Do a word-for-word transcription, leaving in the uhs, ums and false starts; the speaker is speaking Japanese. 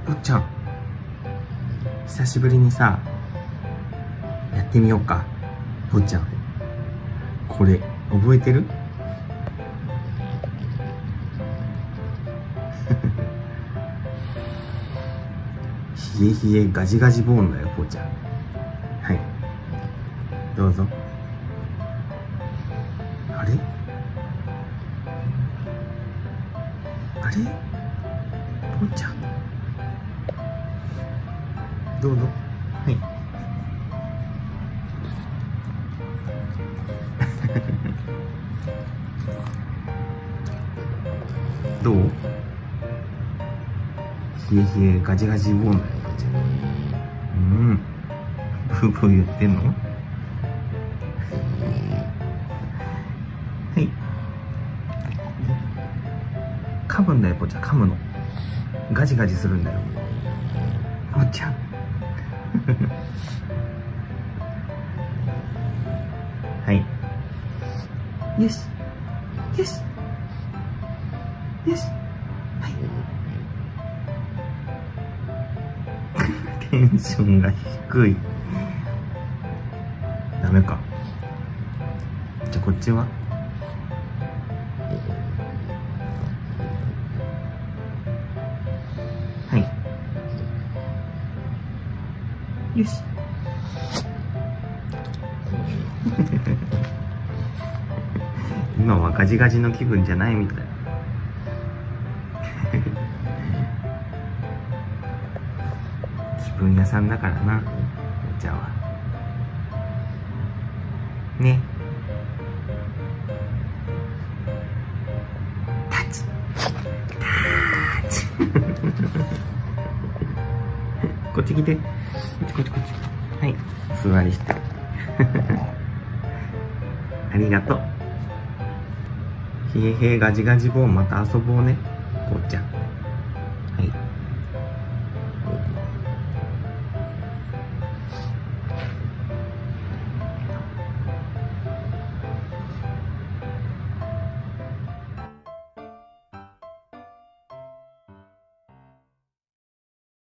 ぽっちゃん、久しぶりにさ、やってみようか。ぽっちゃん、これ覚えてる？ひえひえガジガジボーンだよ、ぽっちゃん。はい、どうぞ。あれあれぽっちゃん、どうぞ。はい。どう？ひえひえガジガジボーンだよ、ぽっちゃん。うん、ブーブー言ってんの？はい。噛むんだよ、ぽっちゃん、噛むの。ガジガジするんだよ、ぽっちゃん。はい。よし。よし。よし。はい。テンションが低い。ダメか。じゃあこっちは？はい。よし。今はガジガジの気分じゃないみたい。気分屋さんだからな、お茶は。ね。タッチ。タッチ。こっち来て。こっちこっちこっち。はい、座りして。ありがとう。ひえひえガジガジボーン、また遊ぼうね、ぽっちゃん。